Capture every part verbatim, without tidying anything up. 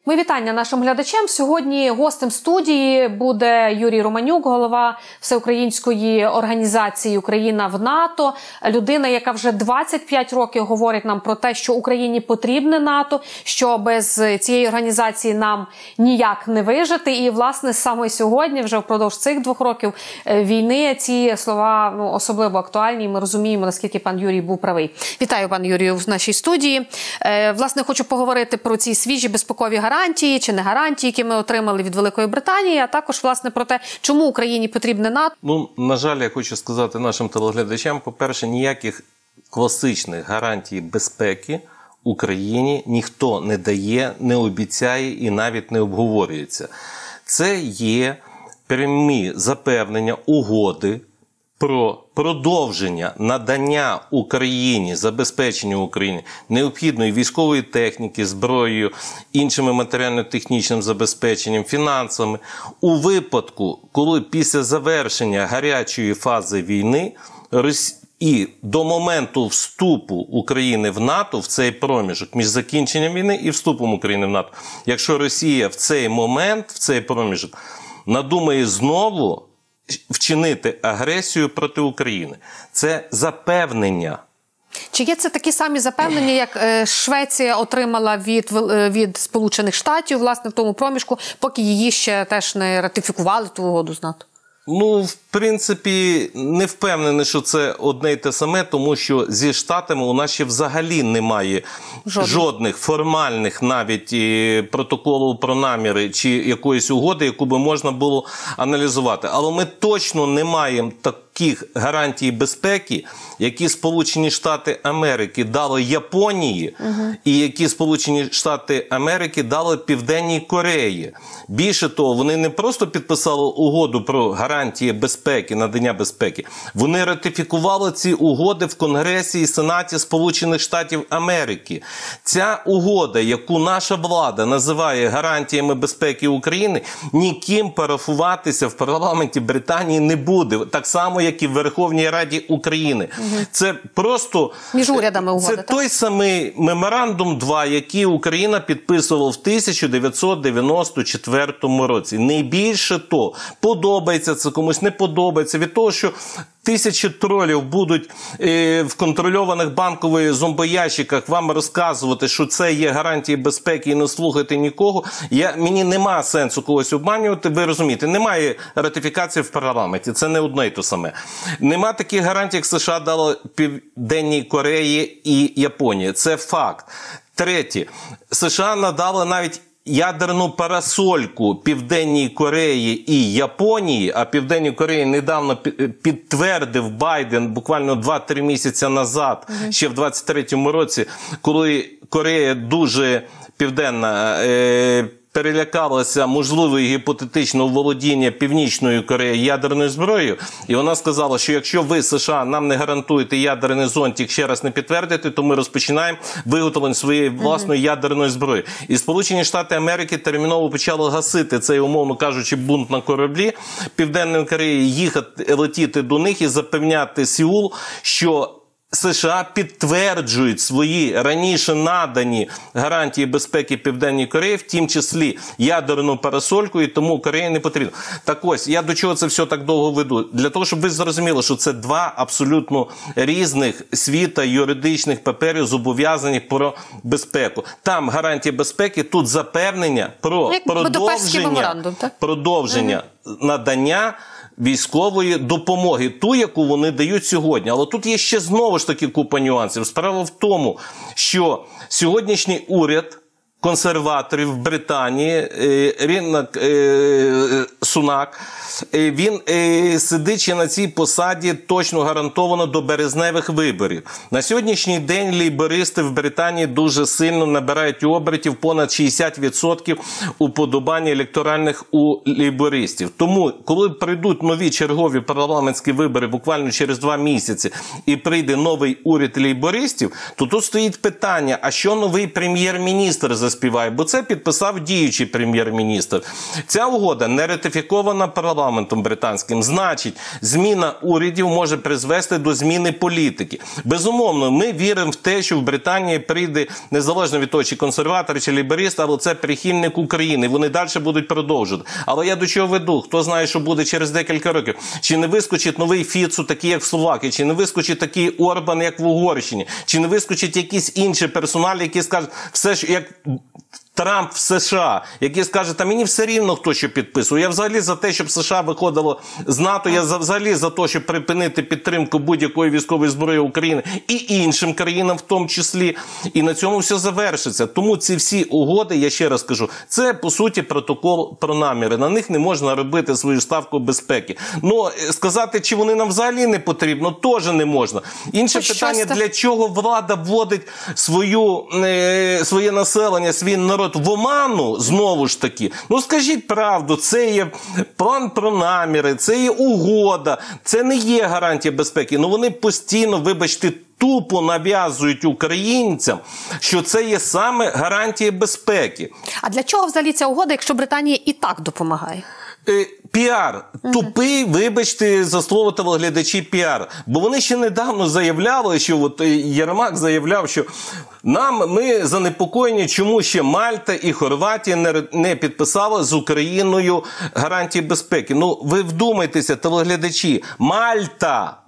Мої вітання нашим глядачам. Сьогодні гостем студії буде Юрій Романюк, голова всеукраїнської організації «Україна в НАТО». Людина, яка вже двадцять п'ять років говорить нам про те, що Україні потрібне НАТО, що без цієї організації нам ніяк не вижити. І, власне, саме сьогодні, вже впродовж цих двох років війни, ці слова ну, особливо актуальні. І ми розуміємо, наскільки пан Юрій був правий. Вітаю, пан Юрію, в нашій студії. Власне, хочу поговорити про ці свіжі безпекові гарантії. Гарантії чи не гарантії, які ми отримали від Великої Британії, а також, власне, про те, чому Україні потрібне НАТО. Ну, на жаль, я хочу сказати нашим телеглядачам, по-перше, ніяких класичних гарантій безпеки Україні ніхто не дає, не обіцяє і навіть не обговорюється. Це є прямі запевнення, угоди про продовження надання Україні, забезпечення Україні необхідної військової техніки, зброєю, іншими матеріально-технічним забезпеченням, фінансами. У випадку, коли після завершення гарячої фази війни і до моменту вступу України в НАТО, в цей проміжок між закінченням війни і вступом України в НАТО, якщо Росія в цей момент, в цей проміжок надумає знову вчинити агресію проти України. Це запевнення. Чи є це такі самі запевнення, як Швеція отримала від, від Сполучених Штатів, власне, в тому проміжку, поки її ще теж не ратифікували ту угоду з НАТО? Ну, в принципі, не впевнений, що це одне й те саме, тому що зі Штатами у нас ще взагалі немає жодних, жодних формальних навіть протоколів про наміри чи якоїсь угоди, яку би можна було аналізувати. Але ми точно не маємо таких гарантій безпеки, які Сполучені Штати Америки дали Японії, угу. і які Сполучені Штати Америки дали Південній Кореї. Більше того, вони не просто підписали угоду про гарантії безпеки, надання безпеки. Вони ратифікували ці угоди в Конгресі і Сенаті Сполучених Штатів Америки. Ця угода, яку наша влада називає гарантіями безпеки України, ніким парафуватися в парламенті Британії не буде. Так само, як і в Верховній Раді України. Угу. Це просто... Між урядами угода, Це так? той самий меморандум два, який Україна підписувала в тисяча дев'ятсот дев'яносто четвертому році. Не більше то. Подобається це комусь, не подобається. Від того, що тисячі тролів будуть е, в контрольованих банкових зомбоящиках вам розказувати, що це є гарантії безпеки і не слухати нікого, я, мені нема сенсу когось обманювати. Ви розумієте, немає ратифікації в парламенті. Це не одне й те саме. Нема таких гарантій, як США дали Південній Кореї і Японії. Це факт. Третє. США надали навіть ядерну парасольку Південній Кореї і Японії, а Південній Кореї недавно підтвердив Байден буквально два-три місяці назад, угу. ще в двадцять третьому році, коли Корея дуже південна е перелякалася можливого гіпотетичного володіння Північної Кореї ядерною зброєю, і вона сказала, що якщо ви, США, нам не гарантуєте ядерний зонтик, ще раз не підтвердите, то ми розпочинаємо виготовлення своєї власної ядерної зброї. І Сполучені Штати Америки терміново почали гасити цей, умовно кажучи, бунт на кораблі Південної Кореї, їхати, летіти до них і запевняти Сеул, що США підтверджують свої раніше надані гарантії безпеки Південній Кореї, в тім числі ядерну парасольку, і тому Кореї не потрібно. Так ось, я до чого це все так довго веду? Для того, щоб ви зрозуміли, що це два абсолютно різних світа юридичних паперів, зобов'язаних про безпеку. Там гарантії безпеки, тут запевнення про як продовження, продовження угу. надання військової допомоги, ту, яку вони дають сьогодні. Але тут є ще знову ж таки купа нюансів. Справа в тому, що сьогоднішній уряд консерваторів в Британії, Рінак Сунак, він, сидячи на цій посаді, точно гарантовано до березневих виборів. На сьогоднішній день лейбористи в Британії дуже сильно набирають обертів, понад шістдесят відсотків уподобань електоральних у лейбористів. Тому, коли прийдуть нові чергові парламентські вибори буквально через два місяці і прийде новий уряд лейбористів, то тут стоїть питання, а що новий прем'єр-міністр за заспіває, бо це підписав діючий прем'єр-міністр. Ця угода не ратифікована парламентом британським. Значить, зміна урядів може призвести до зміни політики. Безумовно, ми віримо в те, що в Британії прийде, незалежно від того, чи консерватор, чи ліберист, але це прихильник України. Вони далі будуть продовжувати. Але я до чого веду? Хто знає, що буде через декілька років? Чи не вискочить новий Фіцу, такий, як в Словакії? Чи не вискочить такий Орбан, як в Угорщині? Чи не вискочить якийсь інший персонал, який скаже, все ж як Трамп в США, який скаже, та мені все рівно, хто що підписує. Я взагалі за те, щоб США виходило з НАТО, я взагалі за те, щоб припинити підтримку будь-якої військової зброї України і іншим країнам в тому числі. І на цьому все завершиться. Тому ці всі угоди, я ще раз кажу, це, по суті, протокол про наміри. На них не можна робити свою ставку безпеки. Ну, сказати, чи вони нам взагалі не потрібно, теж не можна. Інше Хоч питання, щось... для чого влада вводить свою, е, своє населення, свій народ в оману, знову ж таки. Ну, скажіть правду, це є план про наміри, це є угода, це не є гарантія безпеки. Ну, вони постійно, вибачте, тупо нав'язують українцям, що це є саме гарантія безпеки. А для чого взагалі ця угода, якщо Британія і так допомагає? Піар. Тупий, вибачте, за слово телеглядачі, піар. Бо вони ще недавно заявляли, що от Єрмак заявляв, що нам, ми занепокоєні, чому ще Мальта і Хорватія не, не підписали з Україною гарантії безпеки. Ну, ви вдумайтеся, телеглядачі, Мальта!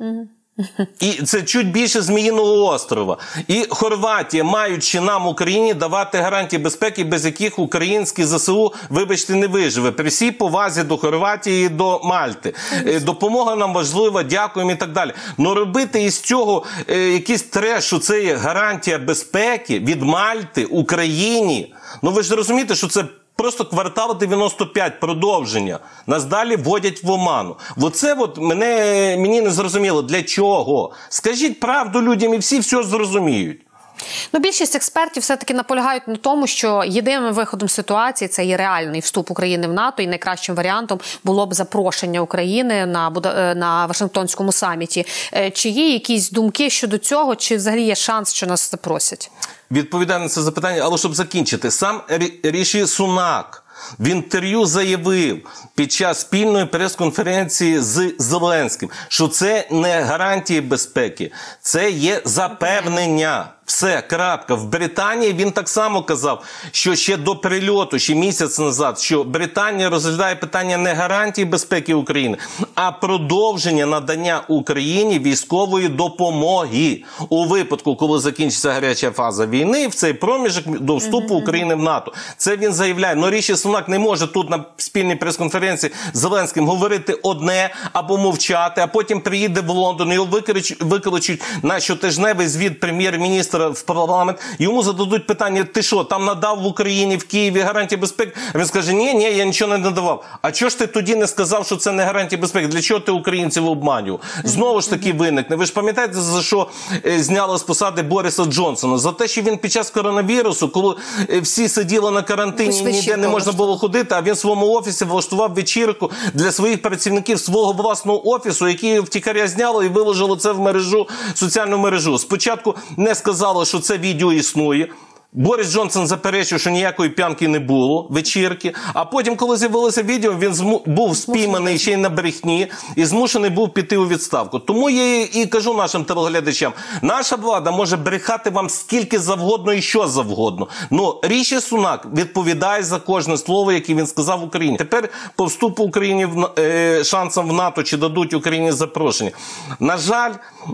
І це чуть більше Зміїного острова. І Хорватія, маючи нам, Україні, давати гарантії безпеки, без яких українські ЗСУ, вибачте, не виживе. При всій повазі до Хорватії і до Мальти. Допомога нам важлива, дякуємо і так далі. Но робити із цього е, якийсь треш, що це є гарантія безпеки від Мальти Україні. Ну ви ж розумієте, що це просто квартал дев'яносто п'ять, продовження. Нас далі вводять в оману. Оце от мене, мені не зрозуміло, для чого. Скажіть правду людям і всі все зрозуміють. Ну, більшість експертів все-таки наполягають на тому, що єдиним виходом з ситуації це є реальний вступ України в НАТО, і найкращим варіантом було б запрошення України на, на Вашингтонському саміті. Чи є якісь думки щодо цього, чи взагалі є шанс, що нас запросять? Відповідаю на це запитання, але щоб закінчити. Сам Ріші Сунак в інтерв'ю заявив під час спільної прес-конференції з Зеленським, що це не гарантії безпеки, це є запевнення. Все, крапка. В Британії він так само казав, що ще до прильоту, ще місяць назад, що Британія розглядає питання не гарантії безпеки України, а продовження надання Україні військової допомоги у випадку, коли закінчиться гаряча фаза війни, в цей проміжок до вступу України в НАТО. Це він заявляє. Но Ріші Сунак не може тут на спільній прес-конференції з Зеленським говорити одне або мовчати, а потім приїде в Лондон, його викличуть на щотижневий звіт прем'єр-міністра в парламент, йому зададуть питання, ти що, там надав в Україні, в Києві гарантії безпеки? А він скаже, ні, ні, я нічого не надавав. А чого ж ти тоді не сказав, що це не гарантія безпеки? Для чого ти українців обманював? Знову ж таки виникне. Ви ж пам'ятаєте, за що е, зняли з посади Бориса Джонсона? За те, що він під час коронавірусу, коли е, всі сиділи на карантині, ніде не можна було ходити, а він в своєму офісі влаштував вечірку для своїх працівників свого власного офісу, які втікаря зняли і виложили це в мережу, соціальну мережу. Спочатку не сказали, що це відео існує. Борис Джонсон заперечив, що ніякої п'янки не було, вечірки. А потім, коли з'явилося відео, він зму... був спійманий ще й на брехні і змушений був піти у відставку. Тому я і кажу нашим телеглядачам, наша влада може брехати вам скільки завгодно і що завгодно. Но Ріші Сунак відповідає за кожне слово, яке він сказав в Україні. Тепер по вступу Україні в... е... шансам в НАТО, чи дадуть Україні запрошення. На жаль,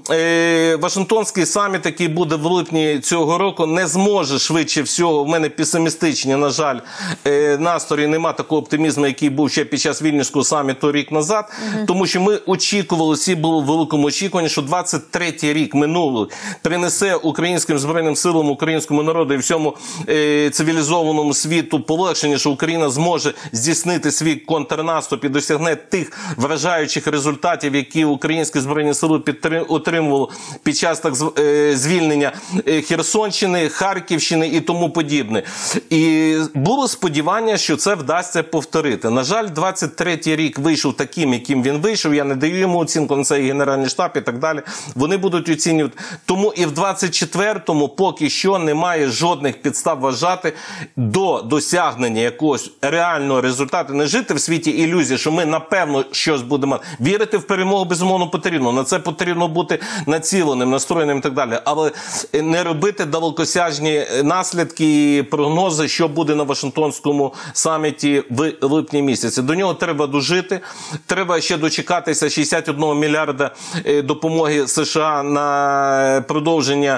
е... Вашингтонський саміт, який буде в липні цього року, не зможе швидше всього, в мене песимістичні, на жаль, настрої, нема такого оптимізму, який був ще під час Вільнюського саміту рік назад, угу. Тому що ми очікували, всі були в великому очікуванні, що двадцять третій рік минулий принесе українським Збройним силам, українському народу і всьому е, цивілізованому світу полегшення, що Україна зможе здійснити свій контрнаступ і досягне тих вражаючих результатів, які українські Збройні сили підтрим, отримували під час так е, звільнення Херсонщини, Харківщини, Німеччини і тому подібне. І було сподівання, що це вдасться повторити. На жаль, двадцять третій рік вийшов таким, яким він вийшов. Я не даю йому оцінку, на це і Генеральний штаб і так далі. Вони будуть оцінювати. Тому і в двадцять четвертому поки що немає жодних підстав вважати до досягнення якогось реального результату. Не жити в світі ілюзії, що ми напевно щось будемо. Вірити в перемогу, безумовно, потрібно. На це потрібно бути націленим, настроєним і так далі. Але не робити далекосяжні наслідки і прогнози, що буде на Вашингтонському саміті в липні місяці. До нього треба дожити. Треба ще дочекатися шістдесят один мільярда допомоги США на продовження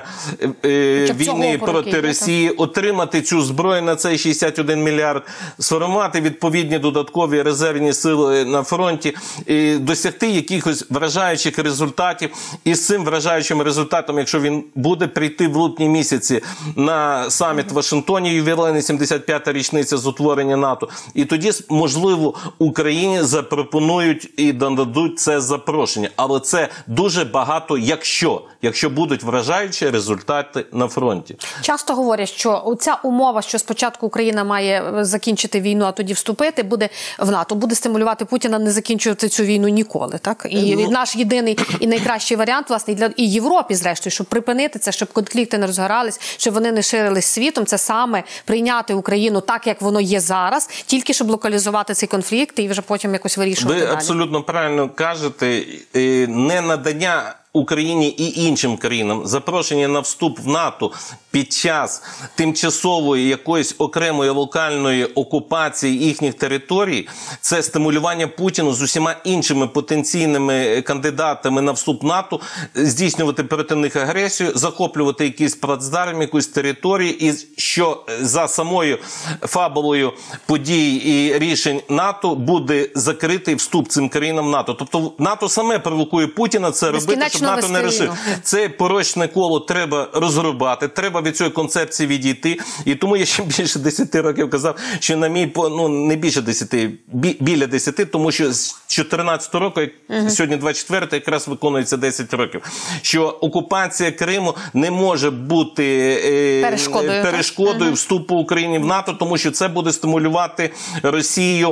війни проти Росії, отримати цю зброю на цей шістдесят один мільярд, сформувати відповідні додаткові резервні сили на фронті, і досягти якихось вражаючих результатів. І з цим вражаючим результатом, якщо він буде, прийти в липні місяці на саміт в Вашингтоні, ювілейна сімдесят п'ята річниця з утворення НАТО. І тоді, можливо, Україні запропонують і дадуть це запрошення. Але це дуже багато якщо. Якщо будуть вражаючі результати на фронті. Часто говорять, що ця умова, що спочатку Україна має закінчити війну, а тоді вступити, буде в НАТО, буде стимулювати Путіна не закінчувати цю війну ніколи. Так? І ну, наш єдиний і найкращий варіант, власне, і для і Європі, зрештою, щоб припинити це, щоб конфлікти не розгорались, щоб вони не ширились світом, це саме прийняти Україну так, як воно є зараз, тільки щоб локалізувати цей конфлікт і вже потім якось вирішувати. Ви далі. абсолютно правильно кажете, не надання Україні і іншим країнам запрошення на вступ в НАТО під час тимчасової якоїсь окремої локальної окупації їхніх територій – це стимулювання Путіну з усіма іншими потенційними кандидатами на вступ в НАТО, здійснювати проти них агресію, захоплювати якийсь плацдарм, якусь територію, і що за самою фабулою подій і рішень НАТО буде закритий вступ цим країнам в НАТО. Тобто НАТО саме провокує Путіна це робити, щоб НАТО не рішив. Це порочне коло треба розрубати, треба від цієї концепції відійти. І тому я ще більше десяти років казав, що на мій, ну не більше десяти, бі, біля десяти, тому що з чотирнадцятого року, угу. сьогодні двадцять четвертий, якраз виконується десять років, що окупація Криму не може бути е, перешкодою, перешкодою вступу України в НАТО, тому що це буде стимулювати Росію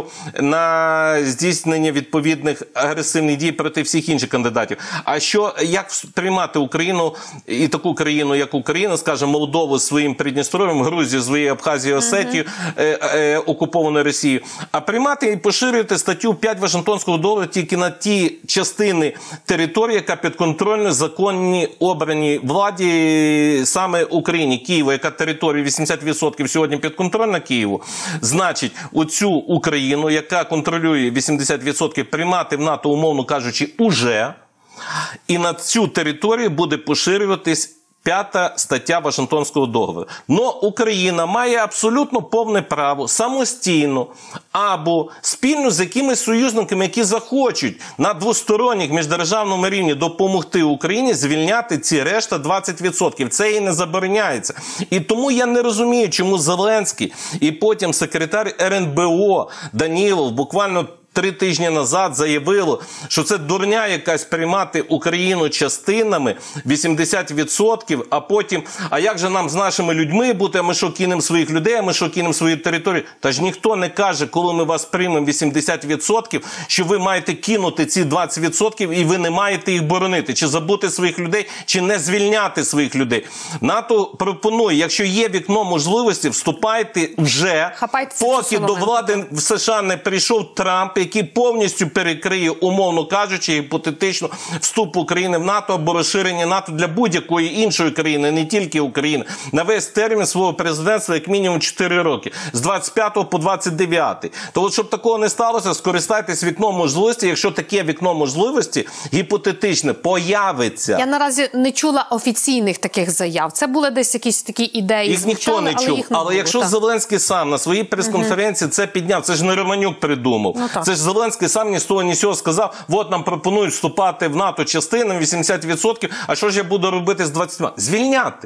на здійснення відповідних агресивних дій проти всіх інших кандидатів. А що, як приймати Україну і таку країну, як Україна, скажімо, Молдову своїм Придністров'ям, Грузію своєю Абхазією, Осетію, uh-huh. е, е, окупованою Росією, а приймати і поширювати статтю п'ять Вашингтонського договору тільки на ті частини території, яка підконтрольна законній обраній владі саме Україні, Києва, яка територія вісімдесят відсотків сьогодні підконтрольна Києву. Значить, оцю Україну, яка контролює вісімдесят відсотків, приймати в НАТО, умовно кажучи, уже, і на цю територію буде поширюватись п'ята стаття Вашингтонського договору. Но Україна має абсолютно повне право самостійно або спільно з якимись союзниками, які захочуть на двосторонніх міждержавному рівні допомогти Україні звільняти ці решта двадцять відсотків. Це і не забороняється. І тому я не розумію, чому Зеленський і потім секретар ер ен бе о Данілов буквально три тижні назад заявило, що це дурня якась приймати Україну частинами вісімдесят відсотків, а потім, а як же нам з нашими людьми бути, а ми що кинемо своїх людей, а ми що кинемо свою територію? Та ж ніхто не каже, коли ми вас приймемо вісімдесят відсотків, що ви маєте кинути ці двадцять відсотків і ви не маєте їх боронити, чи забути своїх людей, чи не звільняти своїх людей. НАТО пропонує, якщо є вікно можливості, вступайте вже, Хапайте поки до влади в США не прийшов Трамп, який повністю перекриє, умовно кажучи, гіпотетично, вступ України в НАТО або розширення НАТО для будь-якої іншої країни, не тільки України, на весь термін свого президентства як мінімум чотири роки, з двадцять п'ятого по двадцять дев'ятий. То от, щоб такого не сталося, скористайтесь вікном можливості, якщо таке вікно можливості гіпотетичне появиться. Я наразі не чула офіційних таких заяв. Це були десь якісь такі ідеї. Їх ніхто не чув. Але, але якщо так. Зеленський сам на своїй прес-конференції угу. це підняв, це ж не Романюк придумав. Ну, це ж Зеленський сам ні з того, ні з цього сказав, от нам пропонують вступати в НАТО частинами вісімдесят відсотків, а що ж я буду робити з двадцятьма? Звільняти.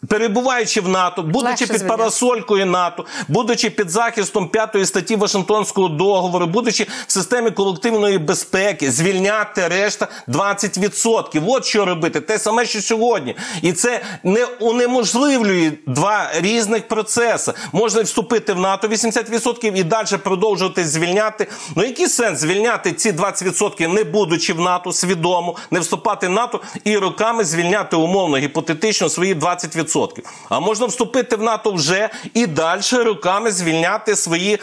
перебуваючи в НАТО, будучи Легше під звільняти. парасолькою НАТО, будучи під захистом п'ятої статті Вашингтонського договору, будучи в системі колективної безпеки, звільняти решта двадцять відсотків. От що робити. Те саме, що сьогодні. І це не унеможливлює два різних процеси. Можна вступити в НАТО вісімдесят відсотків і далі продовжувати звільняти. Ну який сенс звільняти ці двадцять відсотків, не будучи в НАТО, свідомо, не вступати в НАТО і роками звільняти умовно, гіпотетично свої двадцять відсотків. А можна вступити в НАТО вже і далі роками звільняти свої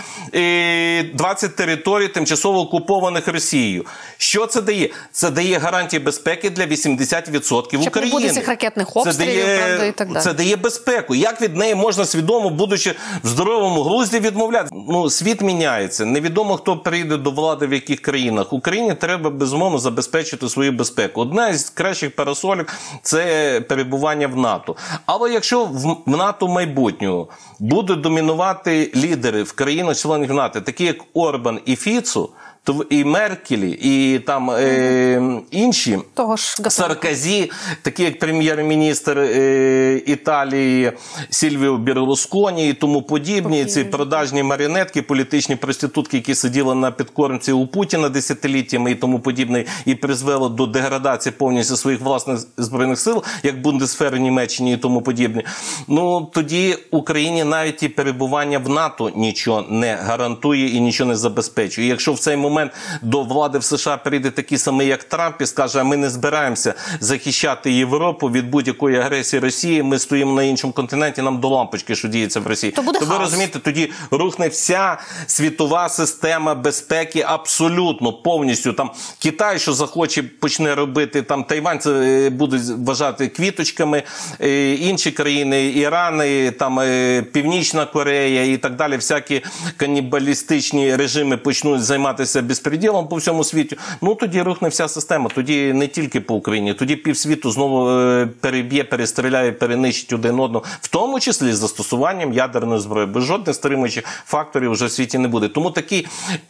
е, двадцять територій, тимчасово окупованих Росією. Що це дає? Це дає гарантії безпеки для вісімдесят відсотків Щоб України. не буде цих ракетних обстрілів, це дає, правда, і так далі. Це дає безпеку. Як від неї можна свідомо, будучи в здоровому глузді, відмовляти? Ну, світ міняється. Невідомо, хто прийде до влади в яких країнах. Україні треба, безумовно, забезпечити свою безпеку. Одна із кращих парасолів – це перебування в НАТО. Але якщо в НАТО майбутнього будуть домінувати лідери в країнах-членів НАТО, такі як Орбан і Фіцо, то і Меркелі, і там е, інші, Того ж Саркозі, такі як прем'єр-міністр е, Італії Сільвіо Берлусконі і тому подібні, ці продажні маріонетки, політичні проститутки, які сиділи на підкормці у Путіна десятиліттями і тому подібне, і призвело до деградації повністю своїх власних збройних сил, як Бундесвер в Німеччині і тому подібне. Ну, тоді Україні навіть і перебування в НАТО нічого не гарантує і нічого не забезпечує. І якщо в цей момент до влади в США прийде такий самий, як Трамп, і скаже, а ми не збираємося захищати Європу від будь-якої агресії Росії, ми стоїмо на іншому континенті, нам до лампочки, що діється в Росії. То буде То ви хаос. розумієте, тоді рухне вся світова система безпеки абсолютно, повністю. Там Китай, що захоче, почне робити, там Тайвань це будуть вважати квіточками, інші країни, Іран, там Північна Корея і так далі, всякі канібалістичні режими почнуть займатися безпреділом по всьому світі, ну тоді рухне вся система. Тоді не тільки по Україні, тоді півсвіту знову е, переб'є, перестріляє, перенищить один одного, в тому числі з застосуванням ядерної зброї. Без жодних стримуючих факторів вже в світі не буде. Тому такий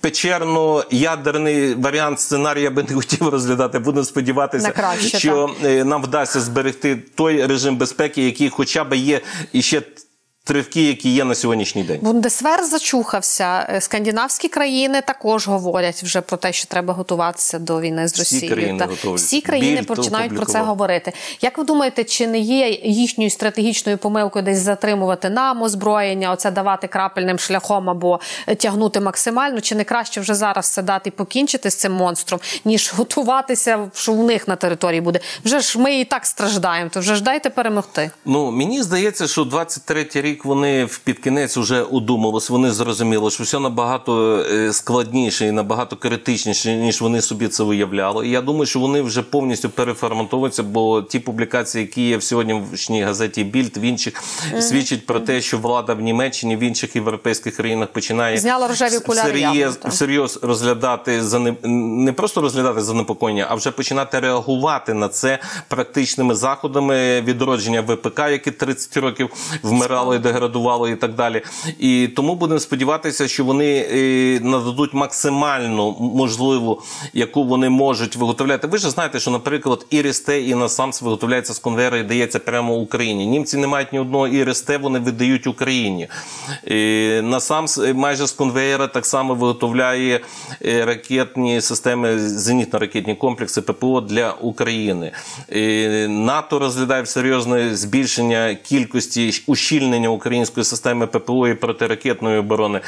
печерно-ядерний варіант сценарію я би не хотів розглядати. Будемо сподіватися, краще, що так. нам вдасться зберегти той режим безпеки, який хоча б є іще тривки, які є на сьогоднішній день. Бундесвер зачухався. Скандинавські країни також говорять вже про те, що треба готуватися до війни з Росією. Всі країни готові. Всі країни Більд починають про це опублікував. говорити. Як ви думаєте, чи не є їхньою стратегічною помилкою десь затримувати нам озброєння, оце давати крапельним шляхом або тягнути максимально? Чи не краще вже зараз все дати і покінчити з цим монстром, ніж готуватися, що у них на території буде? Вже ж ми і так страждаємо, то вже ж дайте перемогти. Ну, мені здається, що двадцять третій рік вони під кінець вже удумались, вони зрозуміли, що все набагато складніше і набагато критичніше, ніж вони собі це уявляли. І я думаю, що вони вже повністю переформатовуються, бо ті публікації, які є в сьогоднішній газеті «Більд», в інших, mm-hmm. свідчать про те, що влада в Німеччині, в інших європейських країнах починає Зняла рожеві окуляри, всерйоз, явно, всерйоз розглядати, за не просто розглядати занепокоєння, а вже починати реагувати на це практичними заходами відродження ВПК, які тридцять років вмирало і деградувало і так далі. І тому будемо сподіватися, що вони е, нададуть максимальну можливу, яку вони можуть виготовляти. Ви ж знаєте, що, наприклад, Ірис-Т і Насамс виготовляється з конвейера і дається прямо Україні. Німці не мають ні одного Ірис-Т, вони видають Україні. Е, Насамс майже з конвейера так само виготовляє е, ракетні системи, зенітно-ракетні комплекси ППО для України. Е, НАТО розглядає серйозне збільшення кількості ущільнення української системи ППО і протиракетної оборони.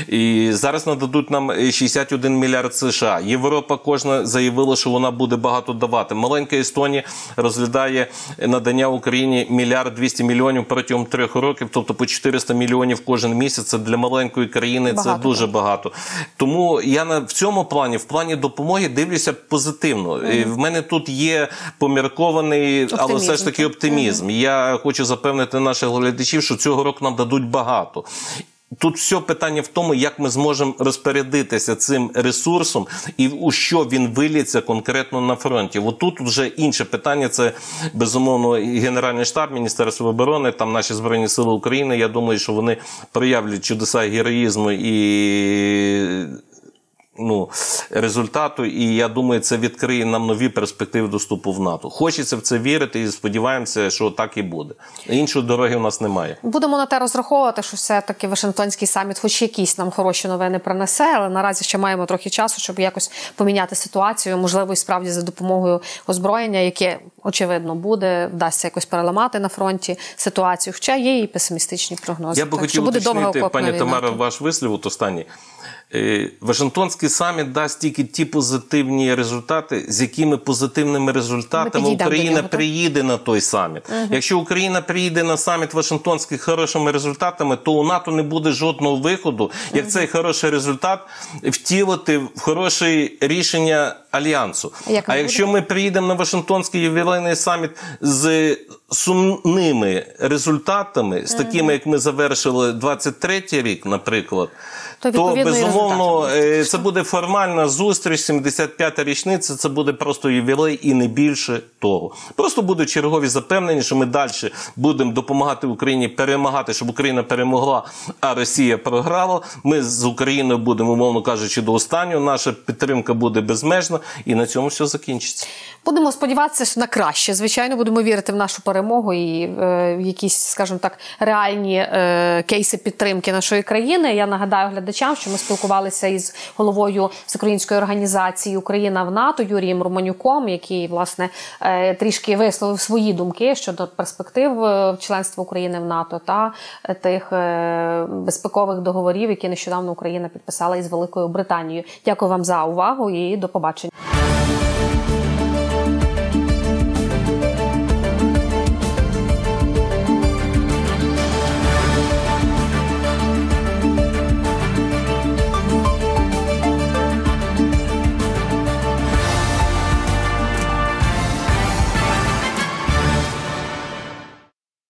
І зараз нададуть нам шістдесят один мільярд США. Європа кожна заявила, що вона буде багато давати. Маленька Естонія розглядає надання Україні мільярд двісті мільйонів протягом трьох років, тобто по чотириста мільйонів кожен місяць. Це для маленької країни багато, це дуже багато. Тому я на, в цьому плані, в плані допомоги дивлюся позитивно. Mm-hmm. В мене тут є поміркований, оптимізм, але все ж таки оптимізм. Mm-hmm. Я хочу запевнити наших глядачів, що цього року нам дадуть багато. Тут все питання в тому, як ми зможемо розпорядитися цим ресурсом і у що він виліться конкретно на фронті. От тут вже інше питання, це, безумовно, Генеральний штаб, Міністерство оборони, там наші Збройні Сили України. Я думаю, що вони проявлять чудеса героїзму і ну, результату, і я думаю, це відкриє нам нові перспективи до вступу в НАТО. Хочеться в це вірити і сподіваємося, що так і буде. Іншої дороги у нас немає. Будемо на те розраховувати, що все-таки Вашингтонський саміт хоч якісь нам хороші новини принесе, але наразі ще маємо трохи часу, щоб якось поміняти ситуацію, можливо, і справді за допомогою озброєння, яке, очевидно, буде, вдасться якось переламати на фронті ситуацію, хоча є і песимістичні прогнози. Я би так, хотів буде уточнити, пані війна. Тамара, ваш вислів от останній. Вашингтонський саміт дасть тільки ті позитивні результати, з якими позитивними результатами Україна нього, приїде на той саміт. Угу. Якщо Україна приїде на саміт Вашингтонський хорошими результатами, то у НАТО не буде жодного виходу, як угу. цей хороший результат втілити в хороше рішення Альянсу. А, а якщо ми приїдемо на Вашингтонський ювілейний саміт з сумними результатами, з такими, угу. як ми завершили двадцять третій рік, наприклад, то, то безумовно, це буде формальна зустріч, сімдесят п'ята річниця, це буде просто ювілей і не більше того. Просто будуть чергові запевнення, що ми далі будемо допомагати Україні перемагати, щоб Україна перемогла, а Росія програла. Ми з Україною будемо, умовно кажучи, до останнього. Наша підтримка буде безмежна і на цьому все закінчиться. Будемо сподіватися на краще. Звичайно, будемо вірити в нашу перемогу і е, якісь, скажімо так, реальні е, кейси підтримки нашої країни. Я нагадаю глядачам, що ми спілкувалися із головою Всеукраїнської організації «Україна в НАТО» Юрієм Романюком, який, власне, е, трішки висловив свої думки щодо перспектив членства України в НАТО та тих е, безпекових договорів, які нещодавно Україна підписала із Великою Британією. Дякую вам за увагу і до побачення.